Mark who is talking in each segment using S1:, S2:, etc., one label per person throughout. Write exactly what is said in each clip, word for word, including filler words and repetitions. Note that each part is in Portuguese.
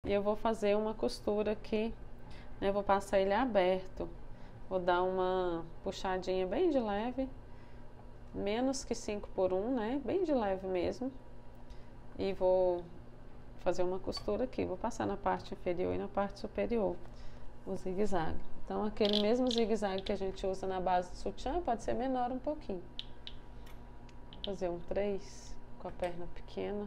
S1: E eu vou fazer uma costura aqui, né? Vou passar ele aberto. Vou dar uma puxadinha bem de leve, menos que cinco por um, né? Bem de leve mesmo. E vou fazer uma costura aqui. Vou passar na parte inferior e na parte superior o zigue-zague. Então, aquele mesmo zigue-zague que a gente usa na base do sutiã pode ser menor um pouquinho. Vou fazer um três com a perna pequena.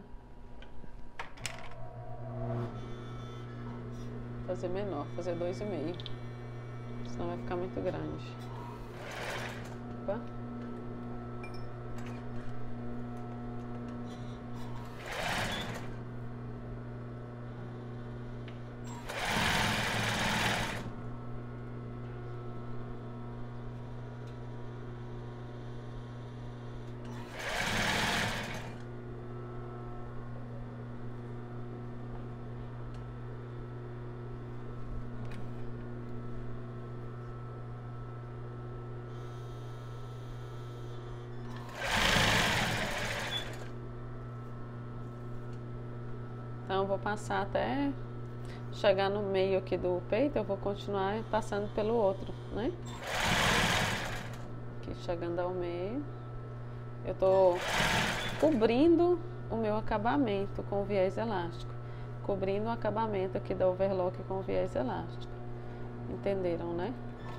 S1: Fazer menor, fazer dois e meio, senão vai ficar muito grande. Opa. Então, eu vou passar até chegar no meio aqui do peito, eu vou continuar passando pelo outro, né? Aqui, chegando ao meio, eu tô cobrindo o meu acabamento com o viés elástico. Cobrindo o acabamento aqui da overlock com o viés elástico. Entenderam, né?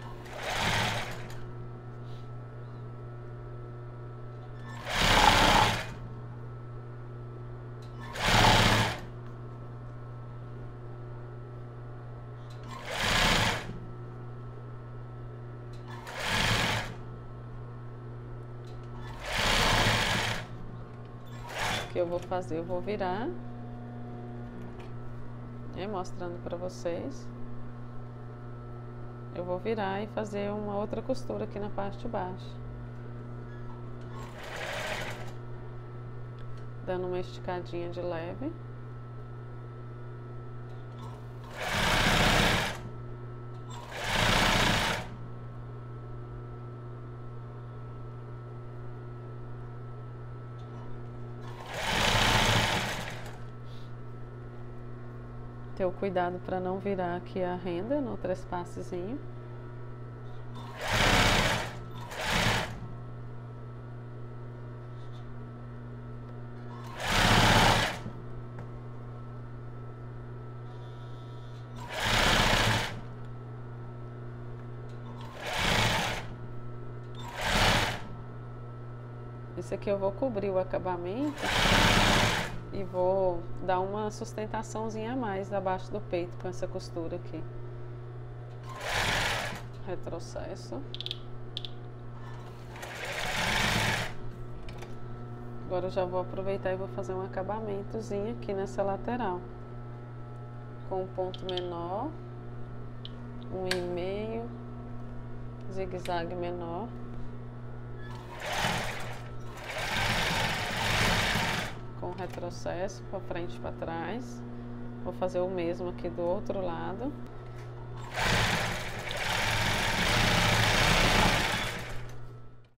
S1: Que eu vou fazer, eu vou virar, né, mostrando para vocês. Eu vou virar e fazer uma outra costura aqui na parte de baixo, dando uma esticadinha de leve. Ter o cuidado para não virar aqui a renda no trespassezinho. Esse aqui eu vou cobrir o acabamento e vou dar uma sustentaçãozinha a mais abaixo do peito com essa costura aqui. Retrocesso. Agora eu já vou aproveitar e vou fazer um acabamentozinho aqui nessa lateral. Com um ponto menor, um e meio, zigue-zague menor. Com retrocesso para frente e para trás. Vou fazer o mesmo aqui do outro lado.